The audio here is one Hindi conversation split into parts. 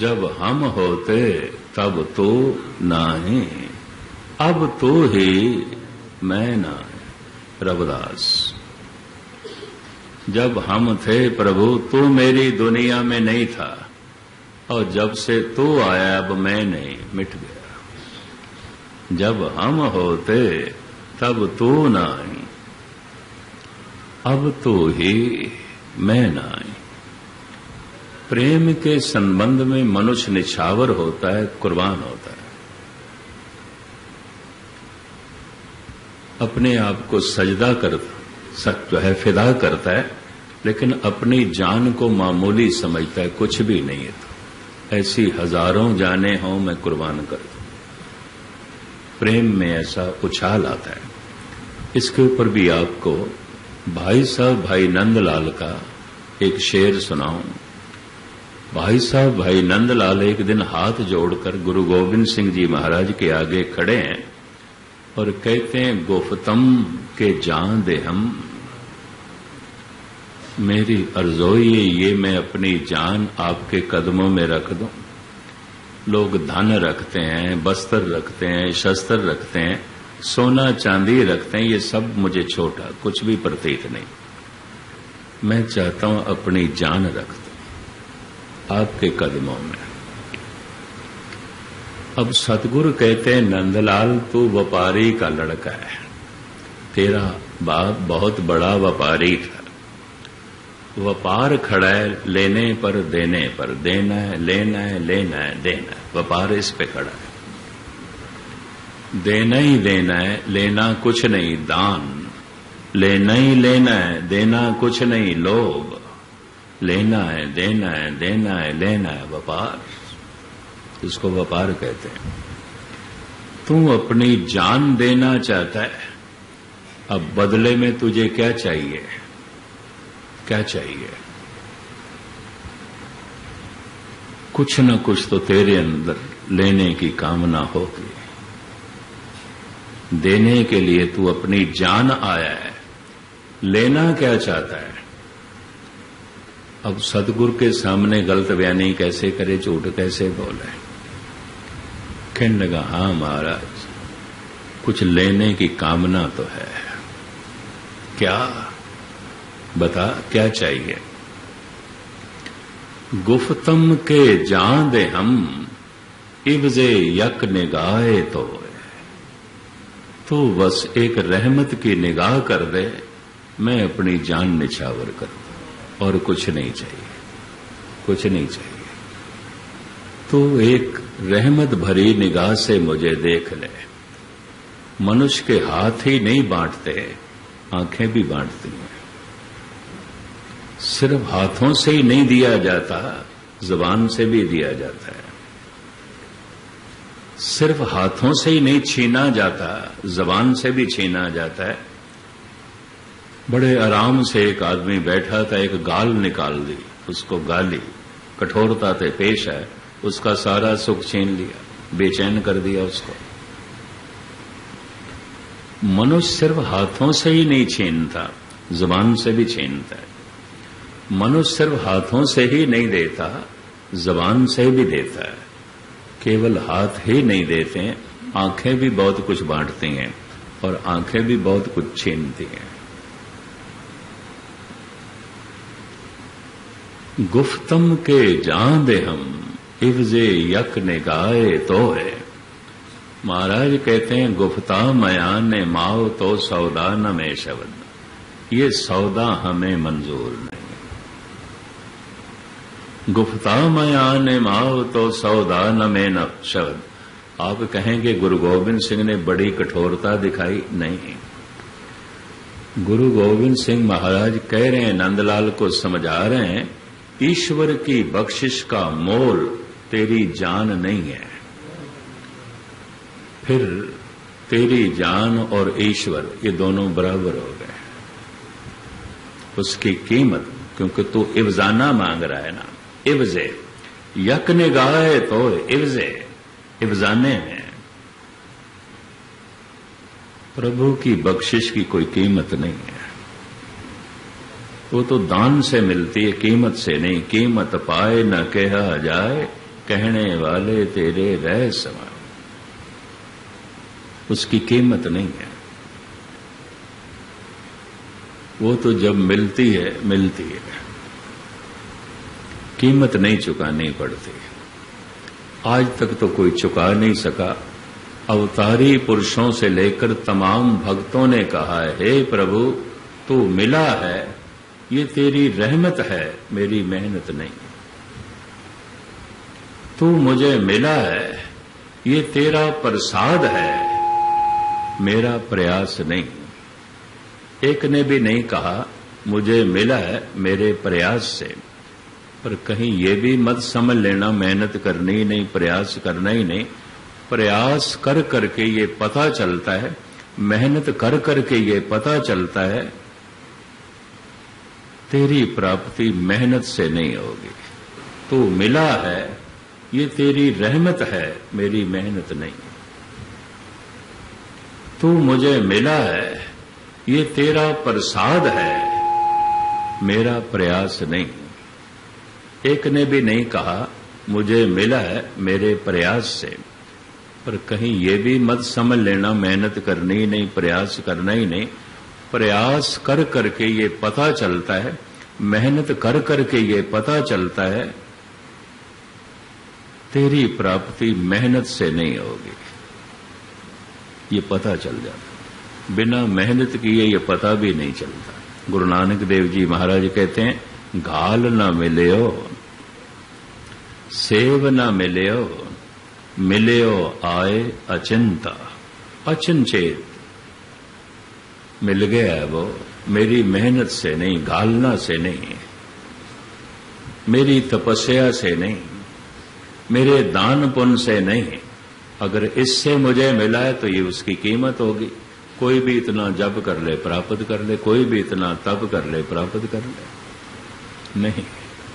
जब हम होते तब तो नाही, अब तो ही मैं नाही। रविदास। जब हम थे प्रभु तू मेरी दुनिया में नहीं था, और जब से तू आया अब मैं नहीं, मिट गया। जब हम होते तब तू नहीं, अब तो ही मैं नहीं। प्रेम के संबंध में मनुष्य निछावर होता है, कुर्बान होता है, अपने आप को सजदा जो है फिदा करता है, लेकिन अपनी जान को मामूली समझता है, कुछ भी नहीं है। तो ऐसी हजारों जाने हों मैं कुर्बान कर दूं। प्रेम में ऐसा उछाल आता है। इसके ऊपर भी आपको भाई साहब भाई नंदलाल का एक शेर सुनाऊं। भाई साहब भाई नंदलाल एक दिन हाथ जोड़कर गुरु गोविंद सिंह जी महाराज के आगे खड़े हैं और कहते हैं, गुफ्तम के जान दे हम, मेरी अर्ज़ोई ये मैं अपनी जान आपके कदमों में रख दूं। लोग धन रखते हैं, बस्तर रखते हैं, शस्त्र रखते हैं, सोना चांदी रखते हैं, ये सब मुझे छोटा कुछ भी प्रतीत नहीं। मैं चाहता हूं अपनी जान रख दूं आपके कदमों में। अब सतगुरु कहते हैं, नंदलाल तू व्यापारी का लड़का है, तेरा बाप बहुत बड़ा व्यापारी था। व्यापार खड़ा है लेने पर देने पर, देना है लेना है लेना है देना है, व्यापार इस पे खड़ा है। देना ही देना है, लेना कुछ नहीं दान, लेना ही लेना है, देना कुछ नहीं लोभ, लेना है देना है देना है लेना है व्यापार, इसको व्यापार कहते हैं। तू अपनी जान देना चाहता है, अब बदले में तुझे क्या चाहिए? क्या चाहिए? कुछ न कुछ तो तेरे अंदर लेने की कामना होगी। देने के लिए तू अपनी जान आया है, लेना क्या चाहता है? अब सतगुरु के सामने गलत बयानी कैसे करे, झूठ कैसे बोले? कहने लगा, हाँ महाराज, कुछ लेने की कामना तो है। क्या? बता क्या चाहिए? गुफ्तम के जान दे हम, इब्जे यक निगाहे तो बस एक रहमत की निगाह कर दे, मैं अपनी जान निछावर कर दूं, और कुछ नहीं चाहिए, कुछ नहीं चाहिए। तो एक रहमत भरी निगाह से मुझे देख ले। मनुष्य के हाथ ही नहीं बांटते, आंखें भी बांटती हैं। सिर्फ हाथों से ही नहीं दिया जाता, जुबान से भी दिया जाता है। सिर्फ हाथों से ही नहीं छीना जाता, जुबान से भी छीना जाता है। बड़े आराम से एक आदमी बैठा था, एक गाल निकाल दी, उसको गाली, कठोरता से पेश है, उसका सारा सुख छीन लिया, बेचैन कर दिया उसको। मनुष्य सिर्फ हाथों से ही नहीं छीनता, जुबान से भी छीनता है। मनुष्य सिर्फ हाथों से ही नहीं देता, जुबान से भी देता है। केवल हाथ ही नहीं देते हैं, आंखें भी बहुत कुछ बांटती हैं और आंखें भी बहुत कुछ छीनती हैं। गुफ्तम के जान दे हम, इब्जे यक निगाहे तो है। महाराज कहते हैं, गुफ्ता मयान ने माओ तो सौदा न में शब्द, ये सौदा हमें मंजूर नहीं। गुफ्ता मयान ने माओ तो सौदा न में न शब्द। आप कहेंगे गुरु गोविंद सिंह ने बड़ी कठोरता दिखाई, नहीं। गुरु गोविंद सिंह महाराज कह रहे हैं, नंदलाल को समझा रहे हैं, ईश्वर की बख्शिश का मोल तेरी जान नहीं है। फिर तेरी जान और ईश्वर ये दोनों बराबर हो गए। उसकी कीमत, क्योंकि तू इब्जाना मांग रहा है ना, इब्जे यक निगाहे तो इब्जे, इब्जाने में प्रभु की बख्शिश की कोई कीमत नहीं है। वो तो दान से मिलती है, कीमत से नहीं। कीमत पाए न कहा जाए, कहने वाले तेरे रह समाए, उसकी कीमत नहीं है। वो तो जब मिलती है मिलती है, कीमत नहीं चुकानी पड़ती। आज तक तो कोई चुका नहीं सका। अवतारी पुरुषों से लेकर तमाम भक्तों ने कहा है, हे प्रभु तू मिला है, ये तेरी रहमत है, मेरी मेहनत नहीं। तू मुझे मिला है, ये तेरा प्रसाद है, मेरा प्रयास नहीं। एक ने भी नहीं कहा मुझे मिला है मेरे प्रयास से। पर कहीं ये भी मत समझ लेना मेहनत करनी ही नहीं, प्रयास करना ही नहीं। प्रयास कर करके ये पता चलता है, मेहनत कर करके ये पता चलता है तेरी प्राप्ति मेहनत से नहीं होगी। तू मिला है, ये तेरी रहमत है, मेरी मेहनत नहीं। तू मुझे मिला है, ये तेरा प्रसाद है, मेरा प्रयास नहीं। एक ने भी नहीं कहा मुझे मिला है मेरे प्रयास से। पर कहीं ये भी मत समझ लेना मेहनत करनी ही नहीं, प्रयास करना ही नहीं। प्रयास कर करके ये पता चलता है, मेहनत कर करके ये पता चलता है तेरी प्राप्ति मेहनत से नहीं होगी। ये पता चल जाता, बिना मेहनत किए ये पता भी नहीं चलता। गुरु नानक देव जी महाराज कहते हैं, घाल न मिल्यो सेव न मिल्यो, मिल्यो आए अचिंता। अचनचेत मिल गया है वो, मेरी मेहनत से नहीं, घालना से नहीं, मेरी तपस्या से नहीं, मेरे दान पुण्य से नहीं। अगर इससे मुझे मिला है तो ये उसकी कीमत होगी। कोई भी इतना जप कर ले प्राप्त कर ले, कोई भी इतना तप कर ले प्राप्त कर ले, नहीं।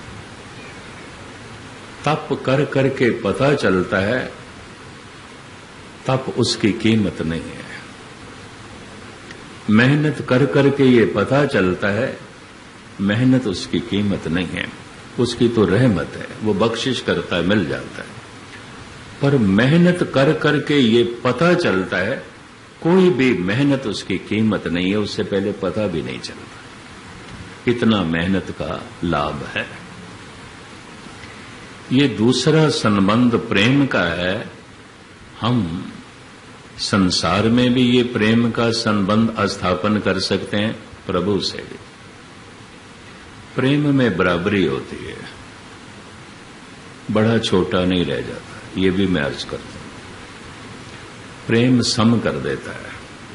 तप कर करके पता चलता है, तप उसकी कीमत नहीं है। मेहनत कर करके ये पता चलता है, मेहनत उसकी कीमत नहीं है। उसकी तो रहमत है, वो बख्शिश करता है, मिल जाता है। पर मेहनत कर करके ये पता चलता है, कोई भी मेहनत उसकी कीमत नहीं है, उससे पहले पता भी नहीं चलता। इतना मेहनत का लाभ है। ये दूसरा संबंध प्रेम का है। हम संसार में भी ये प्रेम का संबंध स्थापन कर सकते हैं प्रभु से भी। प्रेम में बराबरी होती है, बड़ा छोटा नहीं रह जाता, ये भी मैं अर्ज करता हूं। प्रेम सम कर देता है,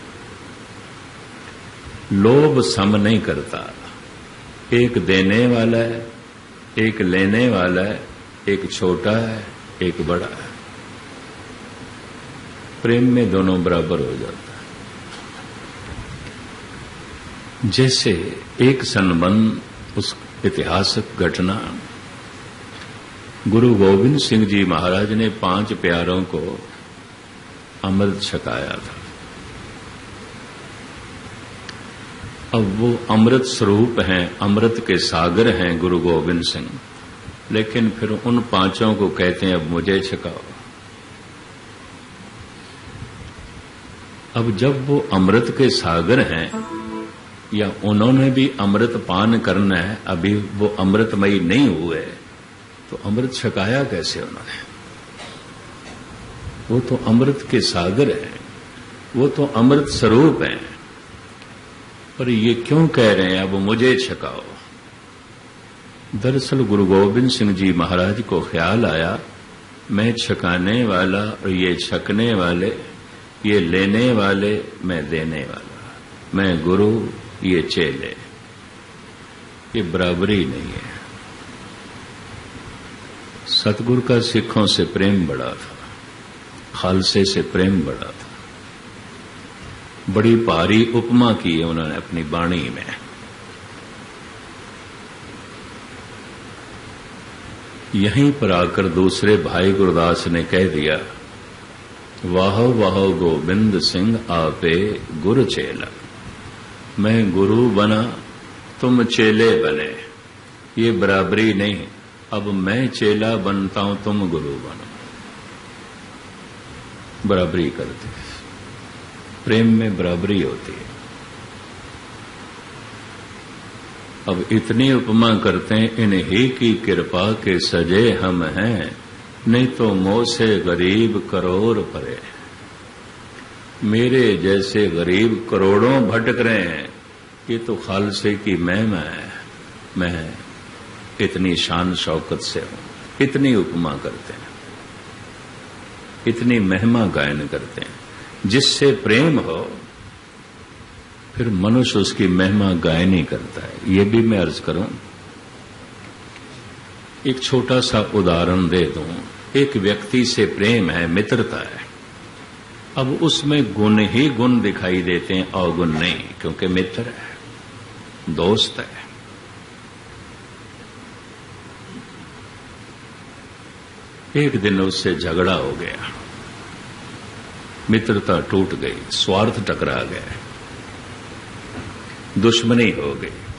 लोभ सम नहीं करता। एक देने वाला है, एक लेने वाला है, एक छोटा है, एक बड़ा है। प्रेम में दोनों बराबर हो जाता है। जैसे एक संबंध, उस ऐतिहासिक घटना, गुरु गोविंद सिंह जी महाराज ने 5 प्यारों को अमृत छकाया था। अब वो अमृत स्वरूप हैं, अमृत के सागर हैं गुरु गोविंद सिंह। लेकिन फिर उन 5 को कहते हैं अब मुझे छकाओ। अब जब वो अमृत के सागर हैं, या उन्होंने भी अमृत पान करना है, अभी वो अमृतमयी नहीं हुए, तो अमृत छकाया कैसे उन्होंने? वो तो अमृत के सागर हैं, वो तो अमृत स्वरूप हैं। पर ये क्यों कह रहे हैं अब मुझे छकाओ? दरअसल गुरु गोविंद सिंह जी महाराज को ख्याल आया, मैं छकाने वाला और ये छकने वाले, ये लेने वाले, मैं देने वाला, मैं गुरु, ये चेले, ये बराबरी नहीं है। सतगुरु का सिखों से प्रेम बड़ा था, खालसे से प्रेम बड़ा था। बड़ी भारी उपमा की है उन्होंने अपनी बाणी में। यहीं पर आकर दूसरे भाई गुरदास ने कह दिया, वाह वाह गोविंद सिंह आपे गुरु चेला। मैं गुरु बना, तुम चेले बने, ये बराबरी नहीं। अब मैं चेला बनता हूं, तुम गुरु बनो। बराबरी करते, प्रेम में बराबरी होती है। अब इतनी उपमा करते हैं, इन्हीं की कृपा के सजे हम हैं, नहीं तो मोह से गरीब करोड़ परे। मेरे जैसे गरीब करोड़ों भटक रहे हैं, ये तो खालसे की महिमा है। मैं इतनी शान शौकत से हूं। इतनी उपमा करते हैं, इतनी महिमा गायन करते हैं। जिससे प्रेम हो फिर मनुष्य उसकी महिमा गायन ही करता है। ये भी मैं अर्ज करूं, एक छोटा सा उदाहरण दे दूं। एक व्यक्ति से प्रेम है, मित्रता है। अब उसमें गुण ही गुण दिखाई देते हैं, अवगुण नहीं, क्योंकि मित्र है, दोस्त है। एक दिन उससे झगड़ा हो गया, मित्रता टूट गई, स्वार्थ टकरा गया, दुश्मनी हो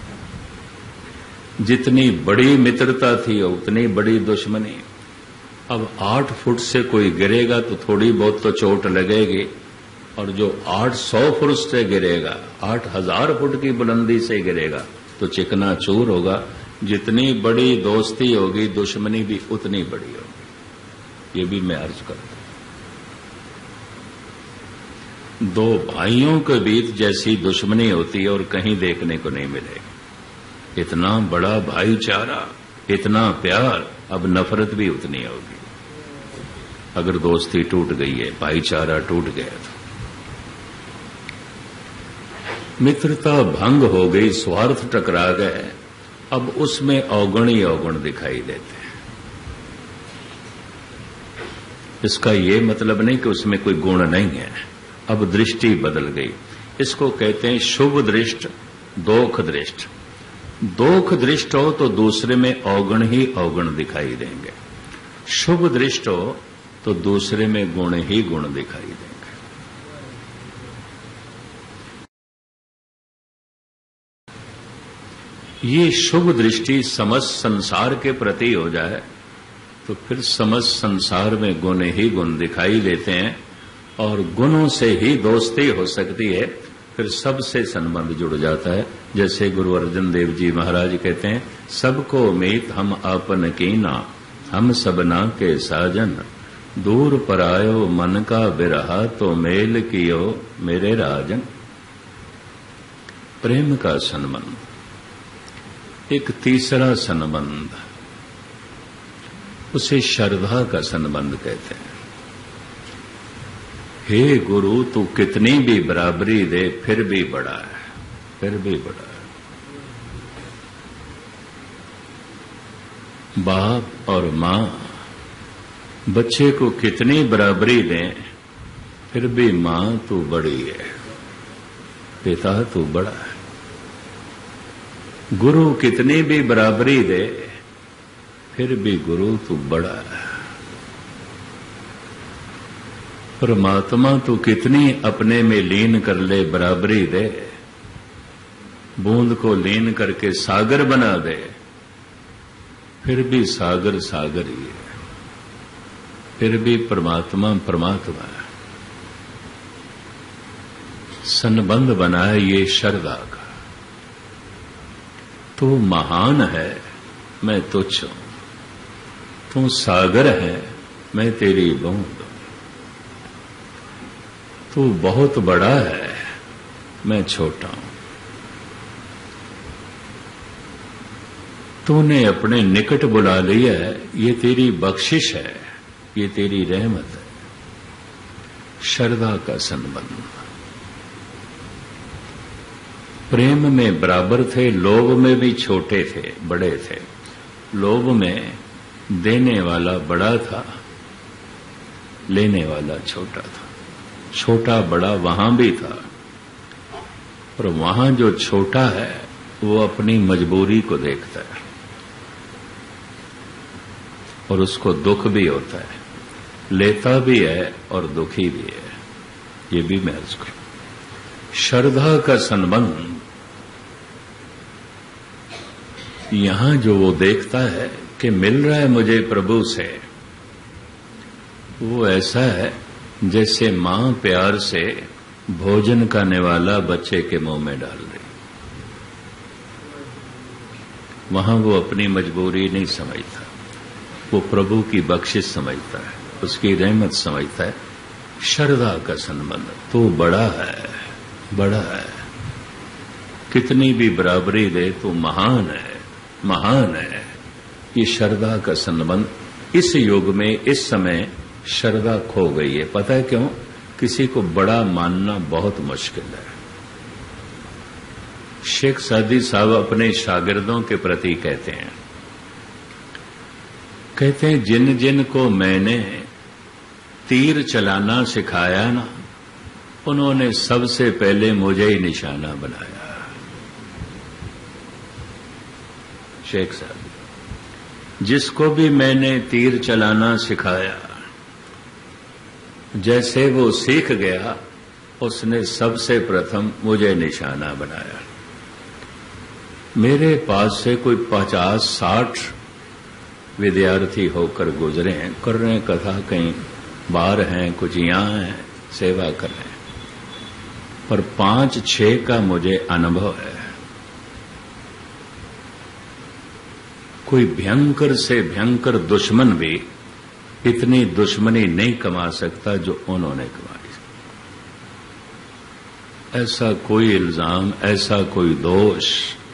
गई। जितनी बड़ी मित्रता थी उतनी बड़ी दुश्मनी। अब 8 फुट से कोई गिरेगा तो थोड़ी बहुत तो चोट लगेगी, और जो 800 फुट से गिरेगा, 8000 फुट की बुलंदी से गिरेगा तो चिकना चूर होगा। जितनी बड़ी दोस्ती होगी, दुश्मनी भी उतनी बड़ी होगी। ये भी मैं अर्ज करता हूं। 2 भाइयों के बीच जैसी दुश्मनी होती है और कहीं देखने को नहीं मिलेगी। इतना बड़ा भाईचारा, इतना प्यार, अब नफरत भी उतनी होगी। अगर दोस्ती टूट गई है, भाईचारा टूट गया तो मित्रता भंग हो गई, स्वार्थ टकरा गए, अब उसमें अवगुण ही अवगुण दिखाई देते हैं। इसका ये मतलब नहीं कि उसमें कोई गुण नहीं है, अब दृष्टि बदल गई। इसको कहते हैं शुभ दृष्ट, दोख दृष्ट। दोख दृष्ट हो तो दूसरे में अवगुण ही अवगुण दिखाई देंगे, शुभ दृष्ट हो तो दूसरे में गुण ही गुण दिखाई देंगे। ये शुभ दृष्टि समस्त संसार के प्रति हो जाए तो फिर समस्त संसार में गुण ही गुण दिखाई देते हैं, और गुणों से ही दोस्ती हो सकती है, फिर सबसे संबंध जुड़ जाता है। जैसे गुरु अर्जन देव जी महाराज कहते हैं, सबको मीत हम आपन कीना, हम सबना के साजन, दूर परायो मन का बिरहा, तो मेल कियो मेरे राजन। प्रेम का संबंध। एक तीसरा संबंध, उसे श्रद्धा का संबंध कहते हैं। हे गुरु, तू कितनी भी बराबरी दे फिर भी बड़ा है, फिर भी बड़ा है। बाप और मां बच्चे को कितनी बराबरी दें फिर भी मां तू बड़ी है, पिता तू बड़ा है। गुरु कितनी भी बराबरी दे फिर भी गुरु तू बड़ा है। परमात्मा तू कितनी अपने में लीन कर ले, बराबरी दे, बूंद को लीन करके सागर बना दे, फिर भी सागर सागर ही है, फिर भी परमात्मा परमात्मा है। संबंध बनाए ये श्रद्धा का। तू महान है, मैं तुच्छ हूं। तू सागर है, मैं तेरी बूंद। तू बहुत बड़ा है, मैं छोटा हूं। तूने अपने निकट बुला लिया है, ये तेरी बख्शिश है, ये तेरी रहमत है। श्रद्धा का संबंध। प्रेम में बराबर थे, लोभ में भी छोटे थे, बड़े थे। लोभ में देने वाला बड़ा था, लेने वाला छोटा था। छोटा बड़ा वहां भी था, और वहां जो छोटा है वो अपनी मजबूरी को देखता है, और उसको दुख भी होता है, लेता भी है और दुखी भी है। ये भी मैं अर्ज करूं। श्रद्धा का संबंध यहां जो वो देखता है कि मिल रहा है मुझे प्रभु से, वो ऐसा है जैसे मां प्यार से भोजन का निवाला बच्चे के मुंह में डाल रही। वहां वो अपनी मजबूरी नहीं समझता, वो प्रभु की बख्शिश समझता है, उसकी रहमत समझता है। श्रद्धा का संबंध तो बड़ा है, बड़ा है। कितनी भी बराबरी दे तो महान है, महान है। ये श्रद्धा का संबंध इस युग में, इस समय श्रद्धा खो गई है। पता है क्यों? किसी को बड़ा मानना बहुत मुश्किल है। शेख सादी साहब अपने शागिर्दों के प्रति कहते हैं जिन जिन को मैंने तीर चलाना सिखाया ना, उन्होंने सबसे पहले मुझे ही निशाना बनाया। शेख साहब, जिसको भी मैंने तीर चलाना सिखाया, जैसे वो सीख गया, उसने सबसे प्रथम मुझे निशाना बनाया। मेरे पास से कोई 50-60 विद्यार्थी होकर गुजरे हैं, कर रहे हैं कथा, कहीं बाहर हैं, कुछ यहां हैं, सेवा कर रहे हैं, पर 5-6 का मुझे अनुभव है। कोई भयंकर से भयंकर दुश्मन भी इतनी दुश्मनी नहीं कमा सकता जो उन्होंने कमाई। ऐसा कोई इल्जाम, ऐसा कोई दोष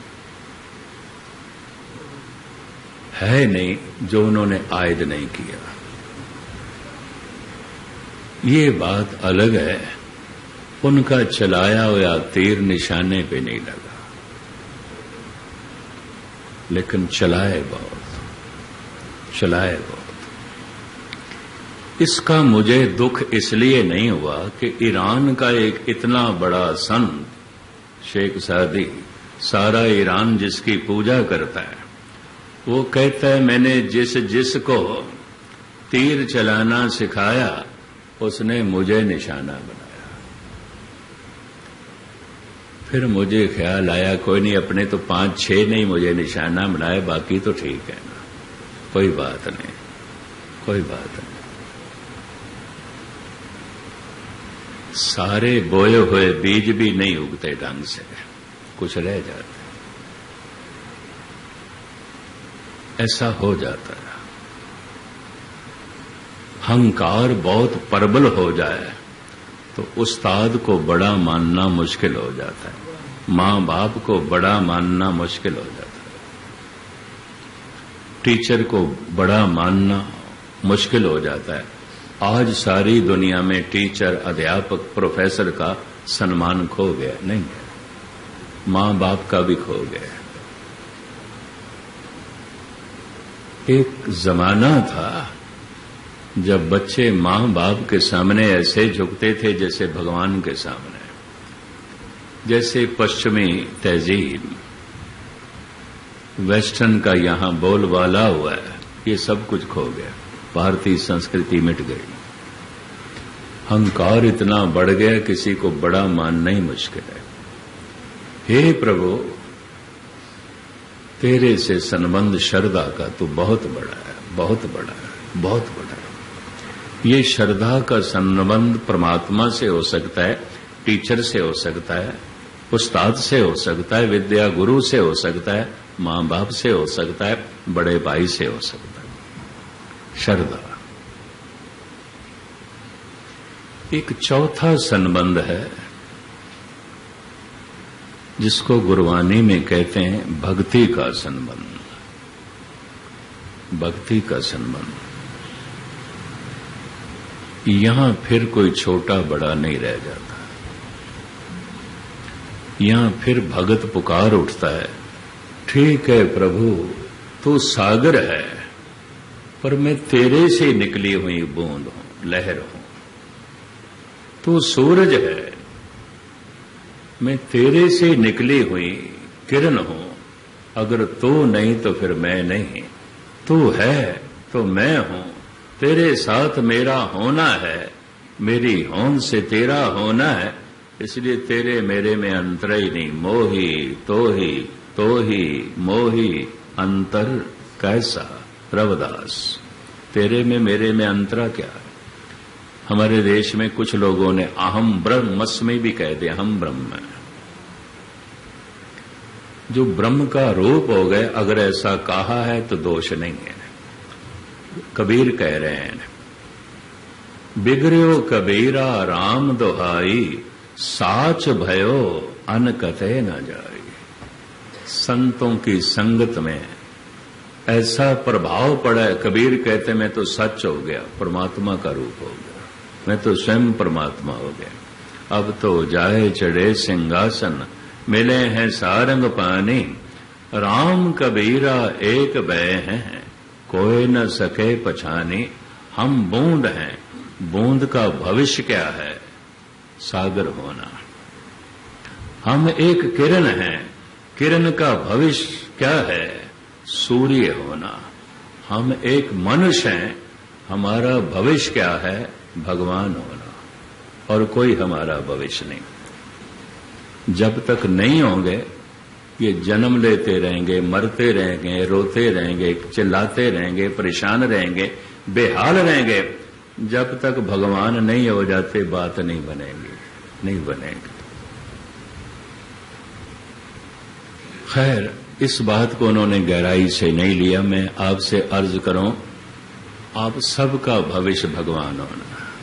है नहीं जो उन्होंने आयद नहीं किया। ये बात अलग है, उनका चलाया हुआ तीर निशाने पे नहीं लगा, लेकिन चलाए बहुत, चलाए बहुत। इसका मुझे दुख इसलिए नहीं हुआ कि ईरान का एक इतना बड़ा संत शेख सादी, सारा ईरान जिसकी पूजा करता है, वो कहता है मैंने जिसको तीर चलाना सिखाया, उसने मुझे निशाना बनाया। फिर मुझे ख्याल आया कोई नहीं, अपने तो 5-6 नहीं मुझे निशाना बनाए, बाकी तो ठीक है ना, कोई बात नहीं, कोई बात नहीं। सारे बोए हुए बीज भी नहीं उगते ढंग से, कुछ रह जाते, ऐसा हो जाता है। अहंकार बहुत प्रबल हो जाए तो उस्ताद को बड़ा मानना मुश्किल हो जाता है, मां बाप को बड़ा मानना मुश्किल हो जाता है, टीचर को बड़ा मानना मुश्किल हो जाता है। आज सारी दुनिया में टीचर, अध्यापक, प्रोफेसर का सम्मान खो गया, नहीं है, मां बाप का भी खो गया। एक जमाना था जब बच्चे मां बाप के सामने ऐसे झुकते थे जैसे भगवान के सामने, जैसे पश्चिमी तहजीब, वेस्टर्न का यहां बोलबाला हुआ है, ये सब कुछ खो गया, भारतीय संस्कृति मिट गई। अहंकार इतना बढ़ गया, किसी को बड़ा मानना ही मुश्किल है। हे प्रभु, तेरे से संबंध श्रद्धा का तो बहुत बड़ा है, बहुत बड़ा है, बहुत बड़ा है। ये श्रद्धा का संबंध परमात्मा से हो सकता है, टीचर से हो सकता है, उस्ताद से हो सकता है, विद्या गुरु से हो सकता है, मां बाप से हो सकता है, बड़े भाई से हो सकता है। श्रद्धा। एक चौथा संबंध है जिसको गुरबानी में कहते हैं भक्ति का संबंध। भक्ति का संबंध, यहां फिर कोई छोटा बड़ा नहीं रह जाता, यहां फिर भगत पुकार उठता है, ठीक है प्रभु तू सागर है, पर मैं तेरे से निकली हुई बूंद हूं, लहर हूं। तू सूरज है, मैं तेरे से निकली हुई किरण हूं, अगर तू नहीं तो फिर मैं नहीं, तू है तो मैं हूं, तेरे साथ मेरा होना है, मेरी होंद से तेरा होना है, इसलिए तेरे मेरे में अंतर ही नहीं। मोही तो ही मोही अंतर कैसा, रविदास, तेरे में मेरे में अंतरा क्या है? हमारे देश में कुछ लोगों ने अहम ब्रह्मस्मि भी कह दिया, हम ब्रह्म हैं। जो ब्रह्म का रूप हो गए, अगर ऐसा कहा है तो दोष नहीं है। कबीर कह रहे हैं, बिगड़ो कबीरा राम दोहाई, साच भयो अन कते न जाई। संतों की संगत में ऐसा प्रभाव पड़ा है, कबीर कहते मैं तो सच हो गया, परमात्मा का रूप हो गया, मैं तो स्वयं परमात्मा हो गया। अब तो जाए चढ़े सिंहासन, मिले हैं सारंग पानी। राम कबीरा एक भय हैं, कोई न सके पछानी। हम बूंद हैं, बूंद का भविष्य क्या है? सागर होना। हम एक किरण हैं, किरण का भविष्य क्या है? सूर्य होना। हम एक मनुष्य हैं, हमारा भविष्य क्या है? भगवान होना। और कोई हमारा भविष्य नहीं। जब तक नहीं होंगे, ये जन्म लेते रहेंगे, मरते रहेंगे, रोते रहेंगे, चिल्लाते रहेंगे, परेशान रहेंगे, बेहाल रहेंगे। जब तक भगवान नहीं हो जाते, बात नहीं बनेगी, नहीं बनेगी। खैर, इस बात को उन्होंने गहराई से नहीं लिया। मैं आपसे अर्ज करूं, आप सबका भविष्य भगवान होना।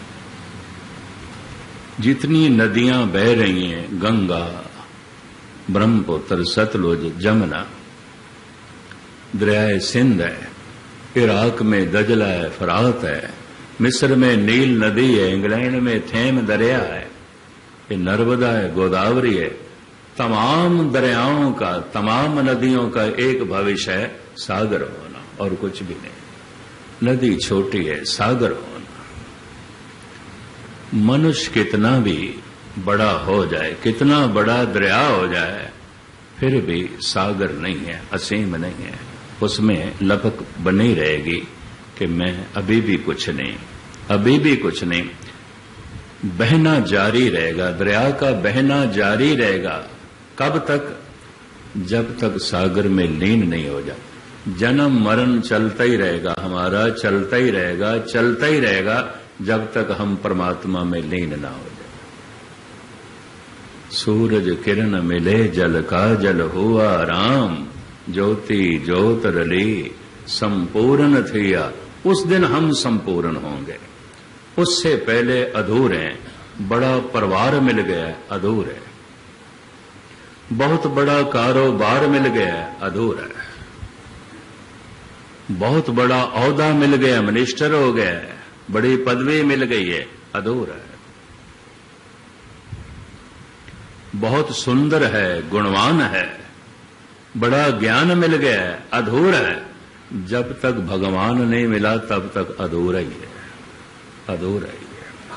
जितनी नदियां बह रही हैं, गंगा, ब्रह्मपुत्र, सतलुज, जमुना, दरियाए सिंध है, इराक में दजला है, फरात है, मिस्र में नील नदी है, इंग्लैंड में थेम दरिया है, ये नर्मदा है, गोदावरी है। तमाम दरियाओं का, तमाम नदियों का एक भविष्य है, सागर होना, और कुछ भी नहीं। नदी छोटी है, सागर होना। मनुष्य कितना भी बड़ा हो जाए, कितना बड़ा दरिया हो जाए, फिर भी सागर नहीं है, असीम नहीं है। उसमें लपक बनी रहेगी कि मैं अभी भी कुछ नहीं, अभी भी कुछ नहीं। बहना जारी रहेगा, दरिया का बहना जारी रहेगा। कब तक? जब तक सागर में लीन नहीं हो जाए। जन्म मरण चलता ही रहेगा, हमारा चलता ही रहेगा, चलता ही रहेगा, जब तक हम परमात्मा में लीन ना हो जाए। सूरज किरण मिले जल का जल हुआ राम, ज्योति ज्योत रली संपूर्ण थिया। उस दिन हम संपूर्ण होंगे। उससे पहले अधूरे हैं। बड़ा परिवार मिल गया, अधूरे। बहुत बड़ा कारोबार मिल गया, अधूरा है। बहुत बड़ा औहदा मिल गया, मिनिस्टर हो गया, बड़ी पदवी मिल गई है, अधूरा है। बहुत सुंदर है, गुणवान है, बड़ा ज्ञान मिल गया, अधूरा है। जब तक भगवान नहीं मिला तब तक अधूरा ही है, अधूरा ही है।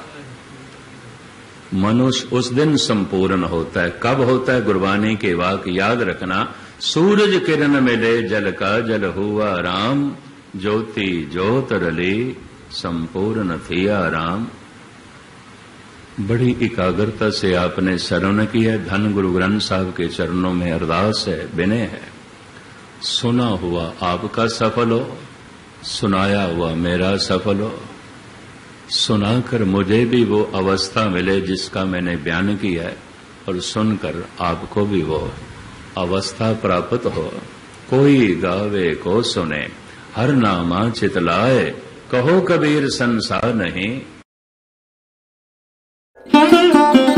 मनुष्य उस दिन संपूर्ण होता है। कब होता है? गुरबानी के वाक्य याद रखना। सूरज किरण मिले जल का जल हुआ राम, ज्योति ज्योत रली संपूर्ण थिया राम। बड़ी एकाग्रता से आपने श्रवण की है। धन गुरु ग्रंथ साहब के चरणों में अरदास है, विनय है। सुना हुआ आपका सफल हो, सुनाया हुआ मेरा सफल हो। सुनाकर मुझे भी वो अवस्था मिले जिसका मैंने बयान किया है, और सुनकर आपको भी वो अवस्था प्राप्त हो। कोई गावे को सुने, हर नामा चितलाए, कहो कबीर संसार नहीं।